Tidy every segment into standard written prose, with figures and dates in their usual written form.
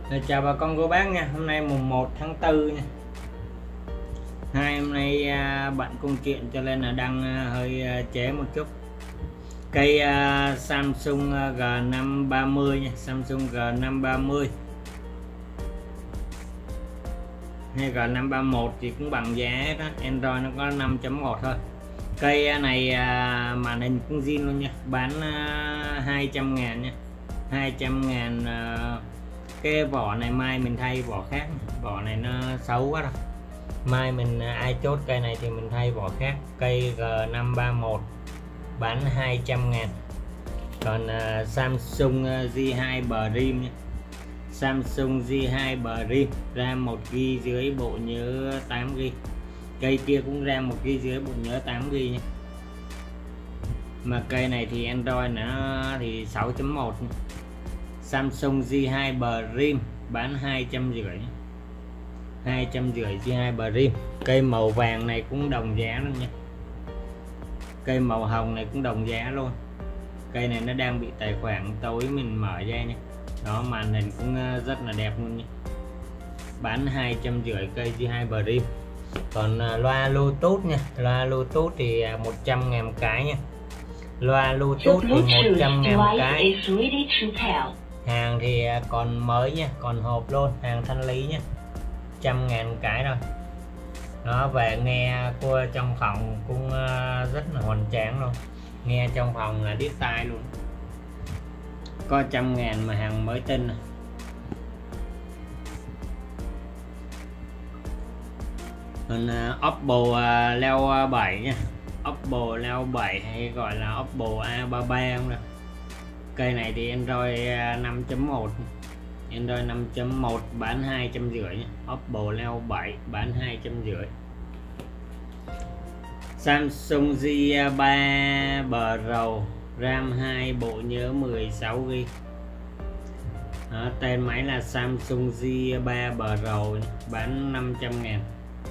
Chào bà con cô bác nha. Hôm nay mùng 1 tháng 4 nha. Hôm nay bận công chuyện cho nên là đang hơi chế một chút. Cây Samsung G530 nha, Samsung G530 hay G531 thì cũng bằng giá đó. Android nó có 5.1 thôi. Cây này màn hình cũng zin luôn nha, bán 200.000 nha, 200.000. Cái vỏ này mai mình thay vỏ khác, vỏ này nó xấu quá rồi, mai mình ai chốt cây này thì mình thay vỏ khác. Cây G531 bán 200.000. Còn Samsung J2 Prime nhé, Samsung J2 Prime RAM 1GB dưới, bộ nhớ 8GB. Cây kia cũng RAM 1GB dưới, bộ nhớ 8GB nhé. Mà cây này thì Android nó thì 6.1. Samsung J2 Prime bán 250. 250 J2 Prime. Cây màu vàng này cũng đồng giá luôn nha, cây màu hồng này cũng đồng giá luôn. Cây này nó đang bị tài khoản tối, mình mở ra nha. Đó, màn hình cũng rất là đẹp luôn nha, bán 250 cây J2 Prime. Còn loa Bluetooth nha, loa Bluetooth thì 100.000 cái nha. Loa Bluetooth thì 100.000 cái. Hàng thì còn mới nha, còn hộp luôn, hàng thanh lý nha, 100.000 cái rồi. Nó về nghe của trong phòng cũng rất là hoành tráng luôn, nghe trong phòng là điếc tai luôn. Có 100.000 mà hàng mới tinh này. Còn Oppo Leo 7 nha, Oppo Leo 7 hay gọi là Oppo A33 không đâu. Cây này thì Android 5.1, Android 5.1 bán 250 nhé. Oppo Leo 7 bán 250. Samsung J3 Pro RAM 2, bộ nhớ 16GB. Tên máy là Samsung J3 Pro bán 500.000.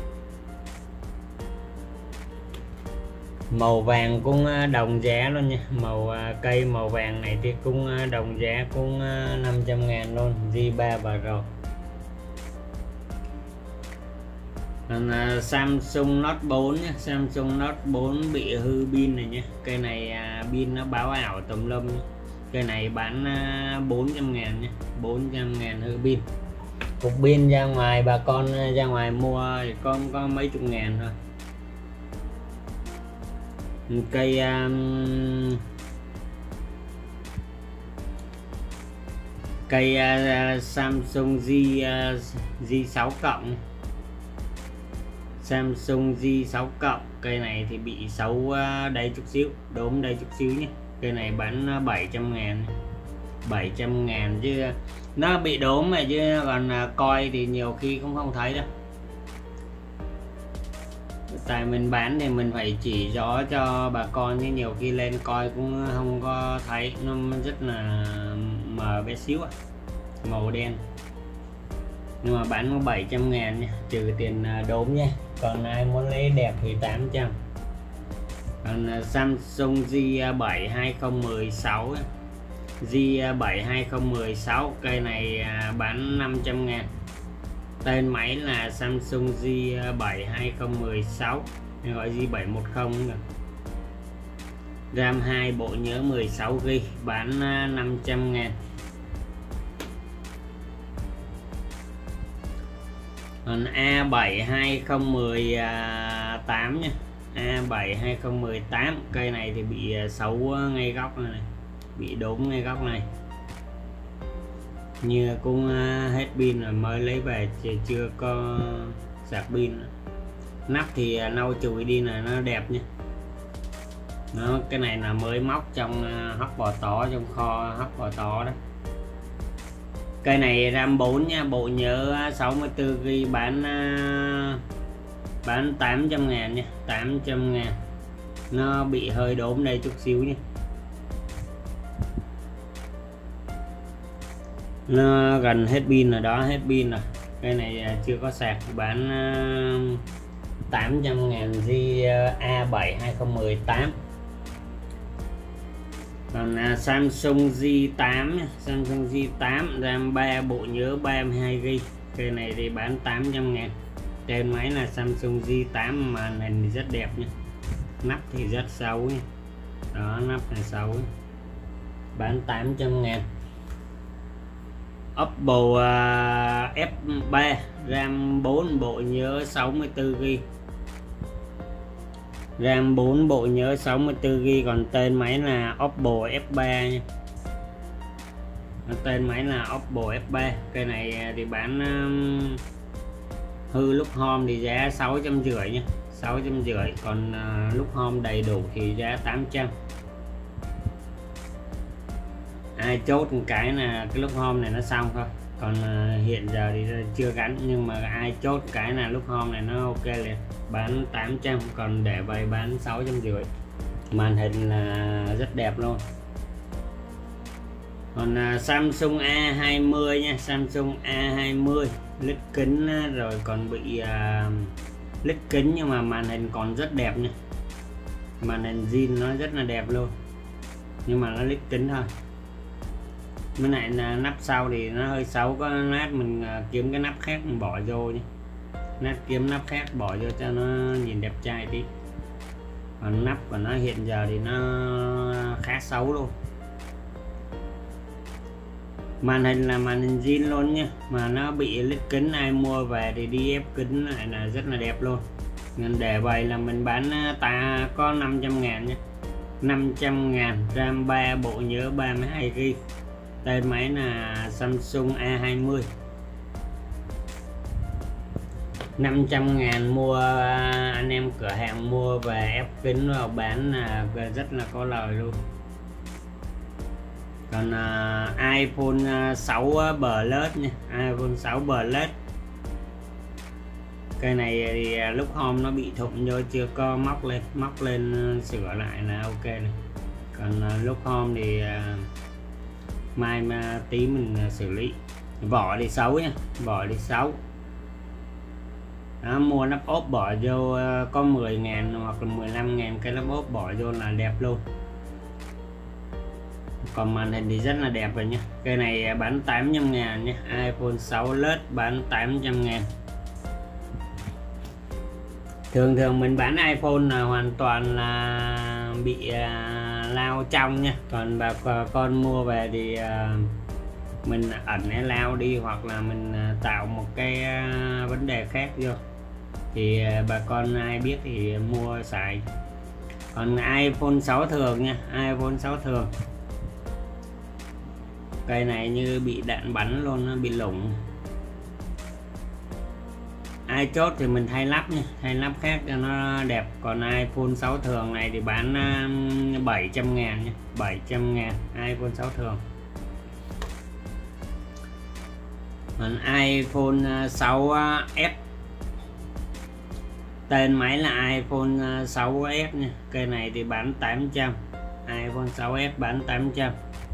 Màu vàng cũng đồng giá luôn nha, màu cây màu vàng này thì cũng đồng giá, cũng 500.000 luôn, J3 Pro. Còn Samsung Note 4 nhé, Samsung Note 4 bị hư pin này nhé. Cây này pin nó báo ảo tùm lum nhé. Cây này bán 400.000 nhé, 400.000 hư pin. Cục pin ra ngoài, bà con ra ngoài mua thì có mấy chục ngàn thôi. Cây Samsung J6 cộng, Samsung J6 cộng. Cây này thì bị xấu đây chút xíu, đốm đây chút xíu nhé. Cây này bán 700.000, 700.000 chứ nó bị đốm mà, chứ còn coi thì nhiều khi cũng không thấy đâu. Tại mình bán thì mình phải chỉ rõ cho bà con, chứ nhiều khi lên coi cũng không có thấy, nó rất là mờ bé xíu, màu đen. Nhưng mà bán có 700.000 nha, trừ tiền đốm nha. Còn ai muốn lấy đẹp thì 800. Còn Samsung J7 2016, J7 2016, cây này bán 500.000. Tên máy là Samsung J7 2016, gọi J710 nữa. RAM 2, bộ nhớ 16GB, bán 500.000. Còn A7 2018 nha, A7 2018, cây này thì bị xấu ngay góc này, bị đốm ngay góc này. Như cũng hết pin rồi, mới lấy về thì chưa có sạc pin. Nắp thì lau chùi đi là nó đẹp nha. Nó cái này là mới móc trong hốc bò tó, trong kho hốc bò tó đó. Cây này RAM 4 nha, bộ nhớ 64GB, bán 800.000 nha, 800.000. Nó bị hơi đốm đây chút xíu nha, nó gần hết pin rồi đó, hết pin rồi. Cái này chưa có sạc, bán 800.000 A7 2018. Còn Samsung J8 Samsung J8 RAM 3 bộ nhớ 32GB. Cây này thì bán 800.000. Trên máy là Samsung J8, màn hình thì rất đẹp nhé, nắp thì rất xấu nhé. Đó, nắp này xấu nhé. Bán 800.000. Oppo F3 RAM 4 bộ nhớ 64GB. RAM 4 bộ nhớ 64GB. Còn tên máy là Oppo F3 nha. Tên máy là Oppo F3. Cây này thì bán hư lúc home thì giá 650 nha, 650. Còn lúc home đầy đủ thì giá 800. Ai chốt một cái là cái lúc home này nó xong thôi. Còn hiện giờ thì chưa gắn, nhưng mà ai chốt cái là lúc home này nó ok liền, bán 800. Còn để vậy bán 650. Màn hình là rất đẹp luôn. Còn Samsung A20 nha, Samsung A20 lít kính rồi còn bị lít kính, nhưng mà màn hình còn rất đẹp nha. Màn hình zin nó rất là đẹp luôn, nhưng mà nó lít kính thôi. Cái này là nắp sau thì nó hơi xấu, có lát mình kiếm cái nắp khác mình bỏ vô nhé. Nát kiếm nắp khác bỏ vô cho nó nhìn đẹp trai tí. Còn nắp của nó hiện giờ thì nó khá xấu luôn. Màn hình là màn hình zin luôn nha, mà nó bị lít kính, ai mua về thì đi ép kính lại là rất là đẹp luôn. Nên để vậy là mình bán ta có 500.000 nhé, 500.000. RAM 3 bộ nhớ 32GB. Tên máy là Samsung A20. 500.000 mua, anh em cửa hàng mua về ép kính vào bán là rất là có lời luôn. Còn iPhone 6 Plus nha, iPhone 6 Plus. Cái này thì lúc hôm nó bị thủng vô, chưa có móc lên sửa lại là ok này. Còn lúc hôm thì mai mà tí mình xử lý. Vỏ thì xấu nha, vỏ thì xấu. Đó, mua nắp ốp bỏ vô có 10.000 hoặc là 15.000 cái nắp ốp bỏ vô là đẹp luôn. Còn màn hình thì rất là đẹp rồi nhé. Cái này bán 800.000 nhé, iPhone 6 Plus bán 800.000. Thường mình bán iPhone là hoàn toàn là bị lao trong nha. Còn bà con mua về thì mình ẩn cái lao đi, hoặc là mình tạo một cái vấn đề khác vô thì bà con ai biết thì mua xài. Còn iPhone 6 thường nha, iPhone 6 thường, cây này như bị đạn bắn luôn, nó bị lủng. Ai chốt thì mình thay lắp nha, thay lắp khác cho nó đẹp. Còn iPhone 6 thường này thì bán 700.000 nha, 700.000 iPhone 6 thường. Còn iPhone 6s, tên máy là iPhone 6s nha. Cây này thì bán 800, iPhone 6s bán 800.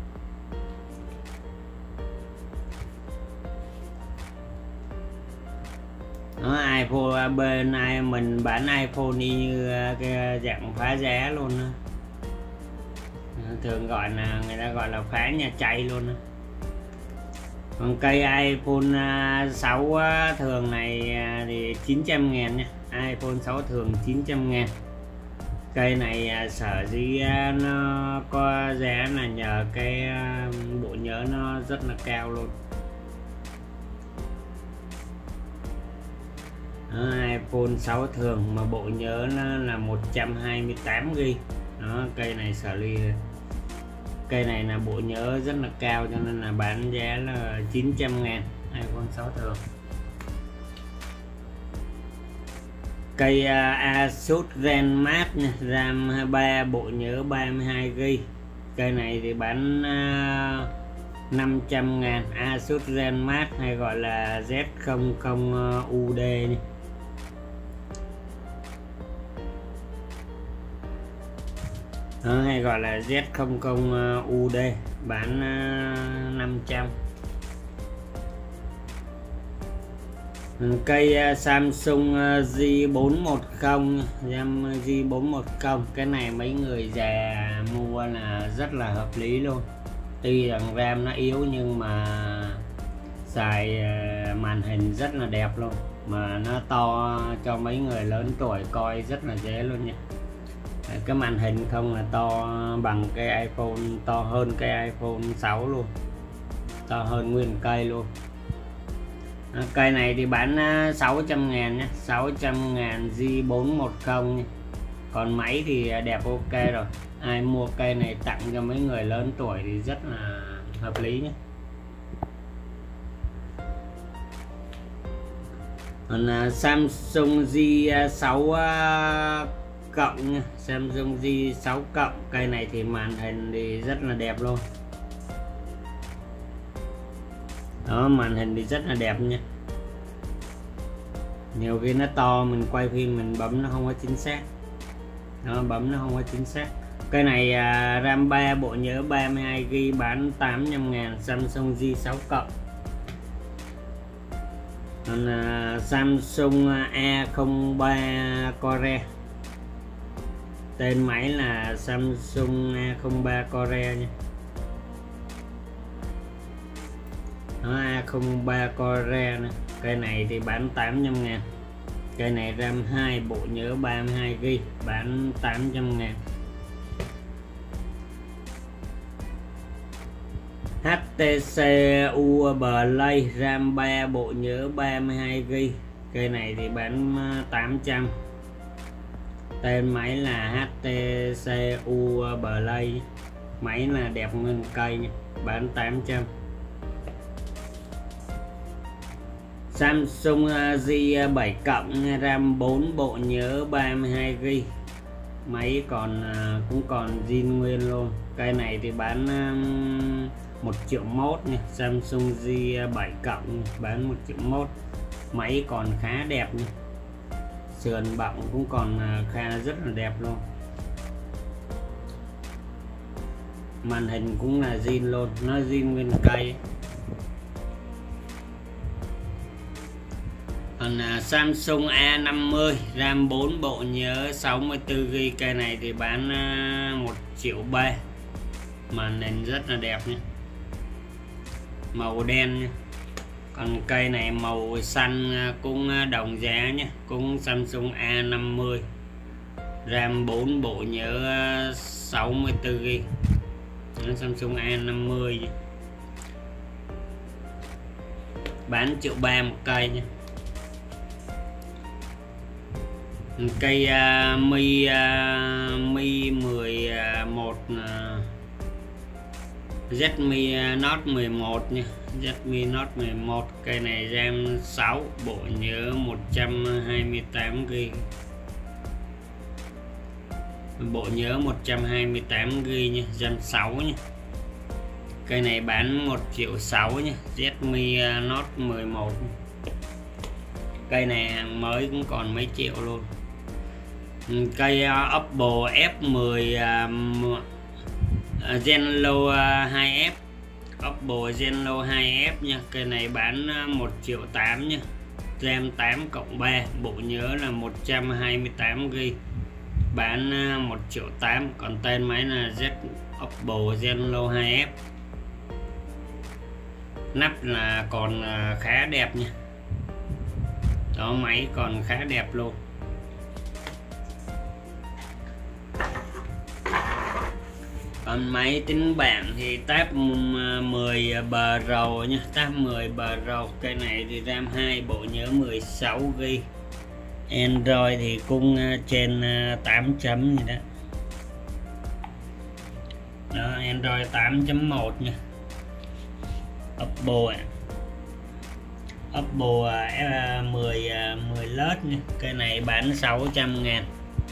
Đó, iPhone bên mình bán iPhone như cái dạng phá giá luôn đó. Thường gọi là người ta gọi là phá nhà chay luôn đó. Còn cây iPhone 6 thường này thì 900.000 nha, iPhone 6 thường 900.000. Cây này sở dĩ nó có giá là nhờ cái bộ nhớ nó rất là cao luôn. Đó, iPhone 6 thường mà bộ nhớ nó là 128GB. Đó, cây này sở ly, cây này là bộ nhớ rất là cao cho nên là bán giá là 900.000 iPhone 6 thường. Cây Asus ZenMax nha, RAM 3 bộ nhớ 32GB. Cây này thì bán 500.000, Asus ZenMax hay gọi là Z00UD nha. Đó, hay gọi là Z00UD bán 500. Cây Samsung J410, J410, cái này mấy người già mua là rất là hợp lý luôn. Tuy rằng RAM nó yếu nhưng mà xài màn hình rất là đẹp luôn, mà nó to cho mấy người lớn tuổi coi rất là dễ luôn nha. Cái màn hình không là to bằng cái iPhone, to hơn cái iPhone 6 luôn, to hơn nguyên cây luôn. Cây này thì bán 600 ngàn nhé, 600 ngàn J410 nha. Còn máy thì đẹp ok rồi. Ai mua cây này tặng cho mấy người lớn tuổi thì rất là hợp lý nhé. Còn Samsung J6 cộng nha, Samsung J6 cộng. Cây này thì màn hình thì rất là đẹp luôn. Đó, màn hình thì rất là đẹp nha. Nhiều khi nó to mình quay phim mình bấm nó không có chính xác. Đó, bấm nó không có chính xác. Cái này RAM 3, bộ nhớ 32GB, bán 800 ngàn, Samsung J6 cộng. Còn Samsung A03 Core. Tên máy là Samsung A03 Core nha. Đó, A03 Core này. Cây này thì bán 800 ngàn. Cây này RAM 2, bộ nhớ 32GB, bán 800 ngàn. HTC Uplay, RAM 3, bộ nhớ 32GB. Cây này thì bán 800. Tên máy là HTC Uplay. Máy là đẹp nguyên cây nha, bán 800. Samsung J7 cộng, RAM 4, bộ nhớ 32GB. Máy cũng còn zin nguyên luôn. Cây này thì bán 1,1 triệu nha. Samsung J7 cộng bán 1,1 triệu. Máy còn khá đẹp nha. Sườn bọng cũng còn rất là đẹp luôn. Màn hình cũng là zin luôn, nó zin nguyên cây. Còn Samsung A50, RAM 4, bộ nhớ 64GB. Cây này thì bán 1,3 triệu. Màn hình rất là đẹp nhé, màu đen nhé. Còn cây này màu xanh cũng đồng giá nhé, cũng Samsung A50, RAM 4, bộ nhớ 64GB. Samsung A50 bán 1,3 triệu một cây nha. Cây Mi 11 Redmi Note 11 nha, Redmi Note 11. Cây này RAM 6, bộ nhớ 128GB, bộ nhớ 128GB nha, RAM 6 nha. Cây này bán 1,6 triệu nha, Redmi Note 11. Cây này hàng mới cũng còn mấy triệu luôn. Cây Oppo F10 Reno 2F, Oppo Reno 2F nha. Cây này bán 1,8 triệu nha, RAM 8+3, bộ nhớ là 128GB, bán 1,8 triệu. Còn tên máy là Oppo Reno 2F. Nắp là còn khá đẹp nha. Đó, máy còn khá đẹp luôn. Còn máy tính bảng thì Tab 10 Pro nha, Tab 10 Pro. Cây này thì RAM 2, bộ nhớ 16GB. Android thì cũng trên 8 chấm gì đó. Đó, Android 8.1 nha. Oppo F10 Plus nha. Cái này bán 600 ngàn.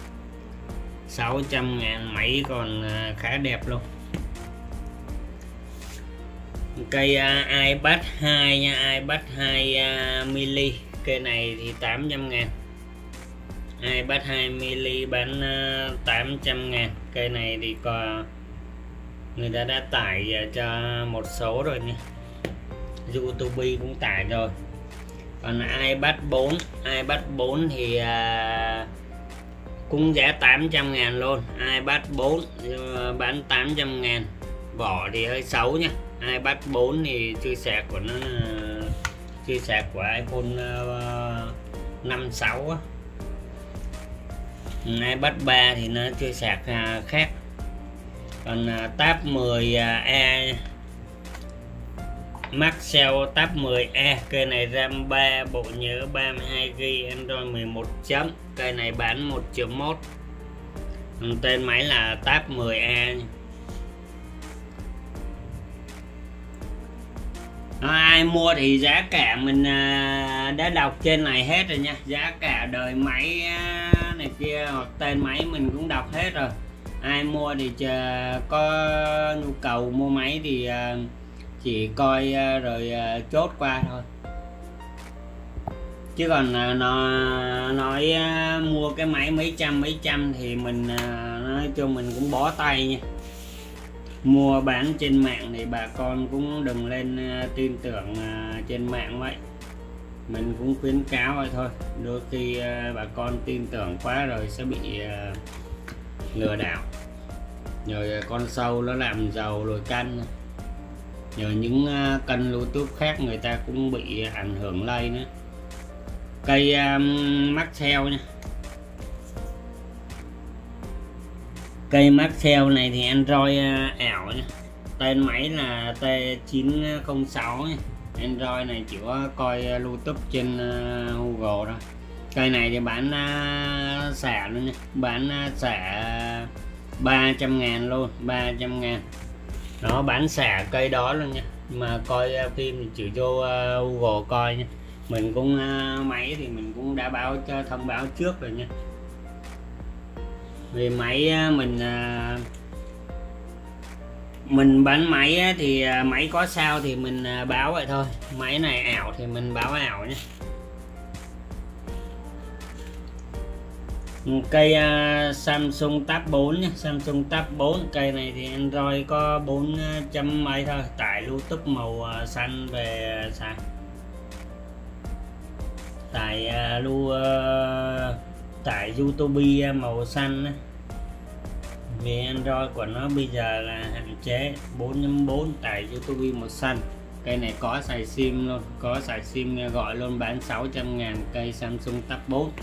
600 ngàn, máy còn khá đẹp luôn. Cây iPad 2 nha, iPad 2 mini. Cây này thì 800 ngàn. iPad 2 mini bán 800 ngàn. Cây này thì còn người ta đã tải cho một số rồi nha, YouTube cũng tải rồi. Còn iPad 4 thì cũng giá 800.000 luôn. iPad 4 bán 800.000. Vỏ thì hơi xấu nhá. iPad 4 thì chưa sạc của nó là chưa sạc của iPhone 5-6 á. iPad 3 thì nó chưa sạc khác. Còn Tab 10e Maxell Tab 10e, cây này RAM 3, bộ nhớ 32GB, Android 11 chấm. Cây này bán 1.1 triệu. Tên máy là Tab 10e. Ai mua thì giá cả mình đã đọc trên này hết rồi nha. Giá cả đời máy này kia hoặc tên máy mình cũng đọc hết rồi. Ai mua thì có nhu cầu mua máy thì chỉ coi rồi chốt qua thôi. Chứ còn nói mua cái máy mấy trăm thì mình nói chung mình cũng bó tay nha. Mua bán trên mạng thì bà con cũng đừng lên tin tưởng trên mạng vậy. Mình cũng khuyến cáo vậy thôi. Đôi khi bà con tin tưởng quá rồi sẽ bị lừa đảo. Rồi con sâu nó làm giàu rồi canh. Rồi những kênh YouTube khác người ta cũng bị ảnh hưởng lây nữa. Cây Maxell nha. Cây Maxell này thì Android ảo nha. Tên máy là T906 nha. Android này chỉ có coi YouTube trên Google thôi. Cây này thì bán xả luôn nha. Bán xả 300.000 luôn, 300.000. Nó bán xả cây đó luôn nha. Mà coi phim thì chỉ vô Google coi nha. Mình cũng máy thì mình cũng đã báo cho thông báo trước rồi nha. Vì máy mình bán máy thì máy có sao thì mình báo vậy thôi. Máy này ảo thì mình báo ảo nhé. Cây Samsung Tab 4 nhé. Samsung Tab 4 cây này thì Android có 4 chấm mấy thôi. Tải YouTube màu xanh về xài. Tải YouTube màu xanh á. Vì Android của nó bây giờ là hạn chế 4.4 tải YouTube màu xanh. Cây này có xài sim luôn, có xài sim gọi luôn, bán 600.000 cây Samsung Tab 4.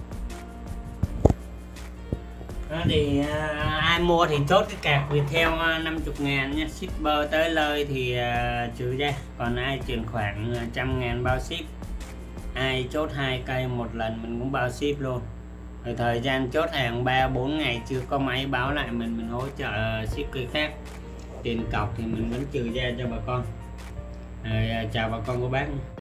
Đó thì ai mua thì chốt cái cạc Viettel 50.000 nha. Shipper tới nơi thì trừ ra. Còn ai chuyển khoản 100.000 bao ship. Ai chốt 2 cây một lần mình cũng bao ship luôn. Rồi thời gian chốt hàng 3-4 ngày chưa có máy báo lại mình hỗ trợ ship cây khác. Tiền cọc thì mình vẫn trừ ra cho bà con. Chào bà con cô bác.